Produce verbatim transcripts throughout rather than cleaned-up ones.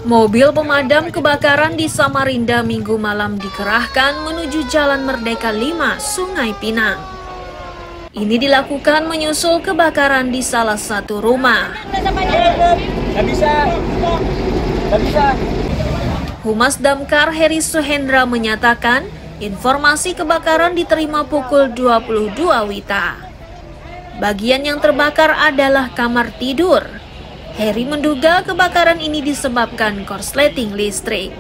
Mobil pemadam kebakaran di Samarinda Minggu malam dikerahkan menuju Jalan Merdeka lima, Sungai Pinang. Ini dilakukan menyusul kebakaran di salah satu rumah. Nggak bisa. Nggak bisa. Humas Damkar Heri Suhendra menyatakan, informasi kebakaran diterima pukul dua puluh dua Wita. Bagian yang terbakar adalah kamar tidur. Heri menduga kebakaran ini disebabkan korsleting listrik.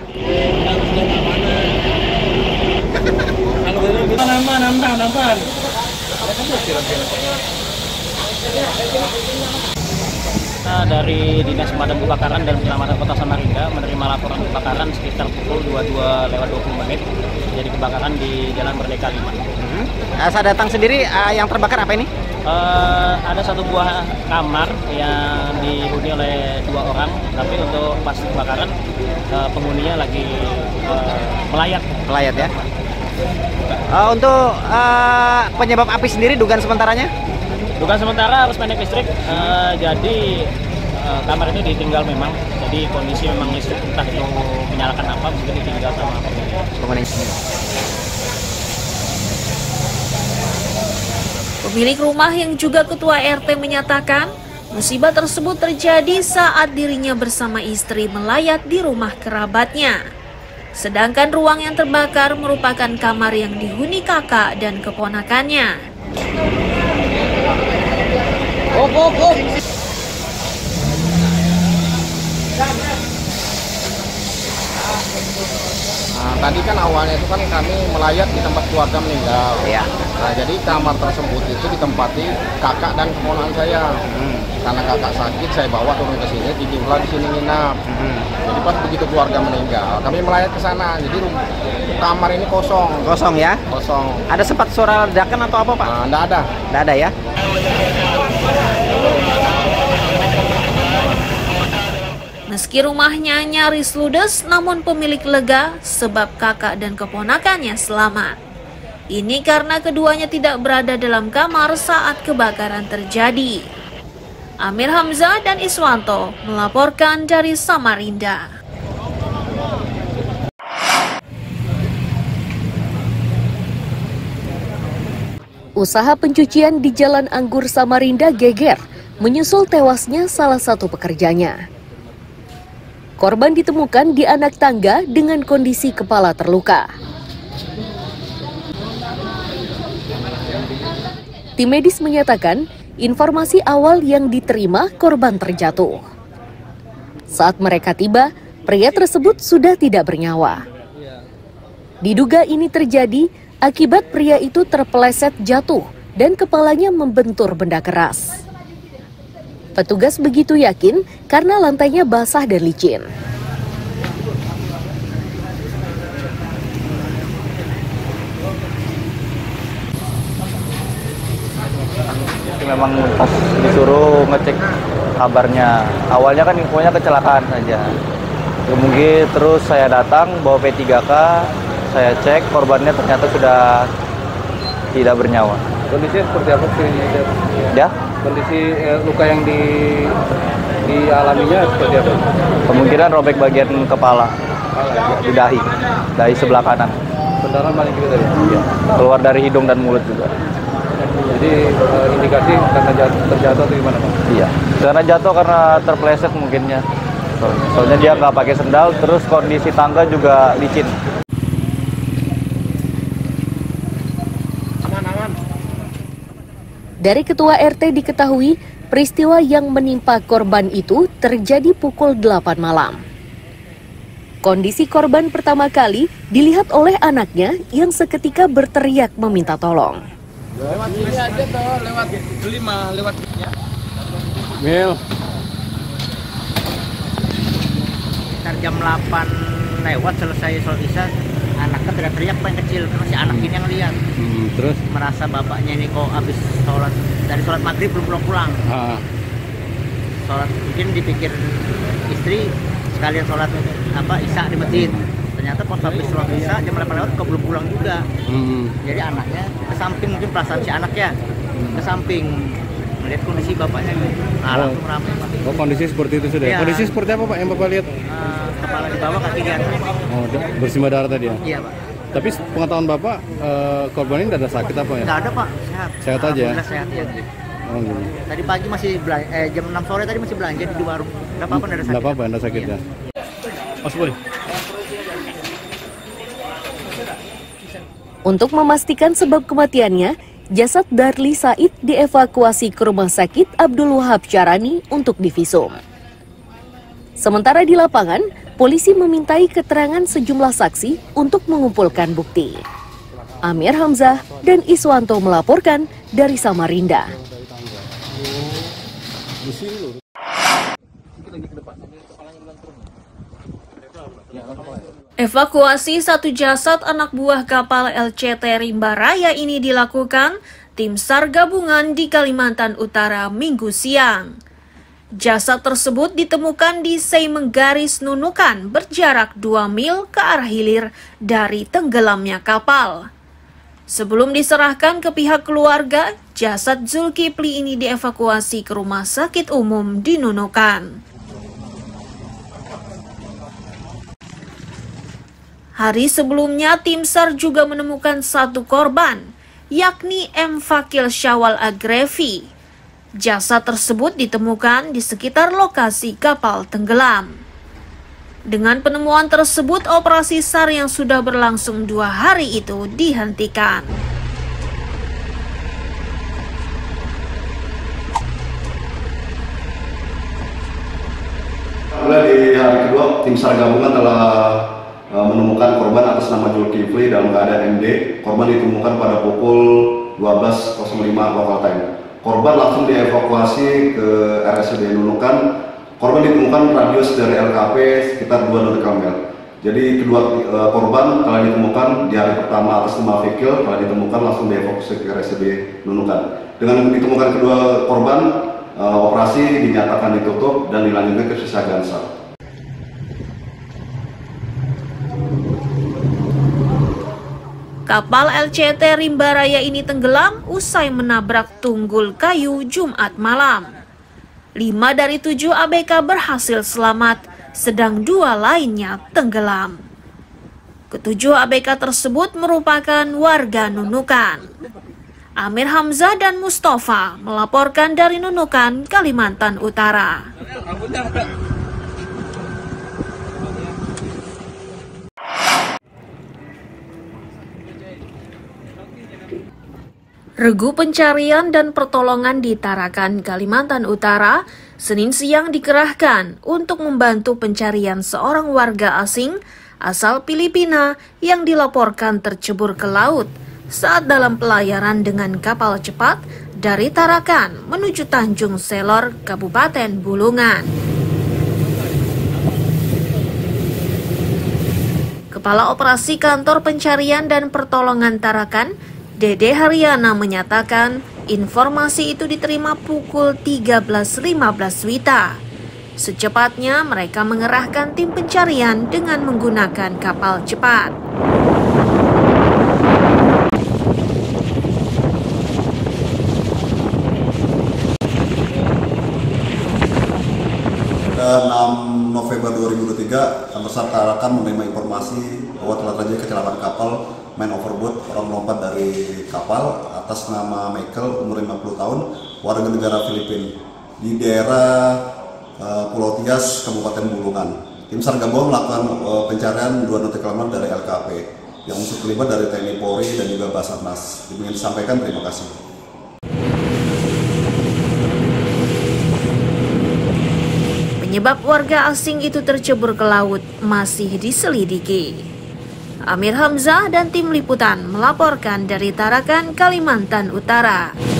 Kita dari Dinas Pemadam Kebakaran dan Penyelamatan Kota Samarinda menerima laporan kebakaran sekitar pukul dua puluh dua lewat dua puluh menit. Jadi kebakaran di Jalan Merdeka lima. Hmm. Saat datang sendiri, uh, yang terbakar apa ini? Uh, ada satu buah kamar yang dihuni oleh dua orang, tapi untuk pas kebakaran uh, penghuninya lagi uh, melayat. Melayat ya. Uh, untuk uh, penyebab api sendiri, dugaan sementaranya? Dugaan sementara arus pendek listrik. Uh, jadi uh, kamar itu ditinggal memang. Jadi kondisi memang listrik entah itu menyalakan apa, mungkin ditinggal sama penghuni. Pemilik rumah yang juga ketua R T menyatakan, musibah tersebut terjadi saat dirinya bersama istri melayat di rumah kerabatnya. Sedangkan ruang yang terbakar merupakan kamar yang dihuni kakak dan keponakannya. Oh, oh, oh. Nah, tadi kan awalnya itu kan kami melayat di tempat keluarga meninggal. Ya. Nah, jadi kamar tersebut itu ditempati kakak dan keponakan saya. Hmm. Karena kakak sakit, saya bawa turun ke sini, ditinggal di sini nginap. Hmm. Jadi pas begitu keluarga meninggal, kami melayat ke sana. Jadi kamar ini kosong. Kosong ya? Kosong. Ada sempat suara ledakan atau apa, Pak? Nah, enggak ada. Enggak ada ya? Meski rumahnya nyaris ludes, namun pemilik lega sebab kakak dan keponakannya selamat. Ini karena keduanya tidak berada dalam kamar saat kebakaran terjadi. Amir Hamzah dan Iswanto melaporkan dari Samarinda. Usaha pencucian di Jalan Anggur Samarinda geger menyusul tewasnya salah satu pekerjanya. Korban ditemukan di anak tangga dengan kondisi kepala terluka. Tim medis menyatakan, informasi awal yang diterima korban terjatuh. Saat mereka tiba, pria tersebut sudah tidak bernyawa. Diduga ini terjadi akibat pria itu terpeleset jatuh dan kepalanya membentur benda keras. Petugas begitu yakin karena lantainya basah dan licin. Memang pas disuruh ngecek kabarnya, awalnya kan infonya kecelakaan saja. Kemudian terus saya datang bawa P tiga K, saya cek korbannya ternyata sudah tidak bernyawa. Kondisinya seperti apa sih? Ya? Kondisi eh, luka yang di dialaminya seperti apa? Kemungkinan robek bagian kepala, di dahi, dahi sebelah kanan. Pendarahan paling gitu tadi? Iya. Keluar dari hidung dan mulut juga. Jadi eh, indikasi karena jatuh, terjatuh atau gimana, Pak? Iya. Karena jatuh karena terpeleset mungkinnya. Soalnya dia nggak pakai sendal, terus kondisi tangga juga licin. Dari ketua R T diketahui, peristiwa yang menimpa korban itu terjadi pukul delapan malam. Kondisi korban pertama kali dilihat oleh anaknya yang seketika berteriak meminta tolong. Lewat sini aja toh, lewat lima, lewat ya. Mil. Sekitar jam delapan lewat selesai sholat isya, anaknya teriak-teriak paling kecil, karena si anak ini yang lihat. Hmm, terus? Merasa bapaknya ini kok habis sholat, dari sholat maghrib belum pulang-pulang. Ah. Sholat, mungkin dipikir istri sekalian sholat apa isya di masjid. Ternyata pas habis sholat isya jam delapan lewat kok belum pulang juga. Hmm. Jadi anaknya ke samping, mungkin perasaan si anak ya, ke samping. melihat kondisi bapaknya nah, Oh. langsung ramai Pak. Oh, kondisi seperti itu sudah. Iya. Kondisi seperti apa Pak yang Bapak lihat? Uh, kepala di bawah, kaki di atas. Oh, da- bersimbah darah tadi ya? Iya Pak. Tapi pengetahuan Bapak, eh, korban ini tidak ada sakit apa ya? Nggak ada Pak, sehat. Sehat aja ya? Alhamdulillah sehat ya. Oh, gitu. Tadi pagi masih belanja, eh, jam enam sore tadi masih belanja di warung. Nggak apa-apa, nggak ada sakit. Nggak apa-apa, nggak sakit Iya. ya? Mas boleh? Untuk memastikan sebab kematiannya, jasad Darli Said dievakuasi ke Rumah Sakit Abdul Wahab Syarani untuk divisum. Sementara di lapangan, polisi memintai keterangan sejumlah saksi untuk mengumpulkan bukti. Amir Hamzah dan Iswanto melaporkan dari Samarinda. Evakuasi satu jasad anak buah kapal L C T Rimba Raya ini dilakukan tim SAR gabungan di Kalimantan Utara Minggu siang. Jasad tersebut ditemukan di Seimenggaris Nunukan berjarak dua mil ke arah hilir dari tenggelamnya kapal. Sebelum diserahkan ke pihak keluarga, jasad Zulkifli ini dievakuasi ke Rumah Sakit Umum di Nunukan. Hari sebelumnya, tim SAR juga menemukan satu korban, yakni M. Fakil Syawal Agrevi. Jasad tersebut ditemukan di sekitar lokasi kapal tenggelam. Dengan penemuan tersebut, operasi SAR yang sudah berlangsung dua hari itu dihentikan. Mulai di hari kedua, tim SAR gabungan telah menemukan korban atas nama Zulkifli dalam keadaan M D. Korban ditemukan pada pukul dua belas lima local time. Korban langsung dievakuasi ke R S U D Nunukan. Korban ditemukan radius dari L K P sekitar dua nautical mil. Jadi kedua e, korban telah ditemukan di hari pertama atas nama Fikil, telah ditemukan langsung dievakuasi ke R S U D Nunukan. Dengan ditemukan kedua korban, e, operasi dinyatakan ditutup dan dilanjutkan ke sisa Gansar. Kapal L C T Rimba Raya ini tenggelam usai menabrak tunggul kayu Jumat malam. Lima dari tujuh A B K berhasil selamat, sedang dua lainnya tenggelam. Ketujuh A B K tersebut merupakan warga Nunukan. Amir Hamzah dan Mustafa melaporkan dari Nunukan, Kalimantan Utara. Regu pencarian dan pertolongan di Tarakan, Kalimantan Utara, Senin siang dikerahkan untuk membantu pencarian seorang warga asing asal Filipina yang dilaporkan tercebur ke laut saat dalam pelayaran dengan kapal cepat dari Tarakan menuju Tanjung Selor, Kabupaten Bulungan. Kepala Operasi Kantor Pencarian dan Pertolongan Tarakan, Dede Haryana, menyatakan informasi itu diterima pukul tiga belas lima belas Wita. Secepatnya mereka mengerahkan tim pencarian dengan menggunakan kapal cepat. enam November dua ribu dua puluh tiga, Kantor SAR Tarakan menerima informasi bahwa telah terjadi kecelakaan kapal man overboard, orang lompat dari kapal atas nama Michael, umur lima puluh tahun, warga negara Filipina di daerah uh, Pulau Tias, Kabupaten Bulungan. Tim SAR gabungan melakukan uh, pencarian dua nautical mil dari L K P yang unsur terlibat dari T N I Polri dan juga Basarnas. Ingin disampaikan, terima kasih. Penyebab warga asing itu tercebur ke laut masih diselidiki. Amir Hamzah dan tim liputan melaporkan dari Tarakan, Kalimantan Utara.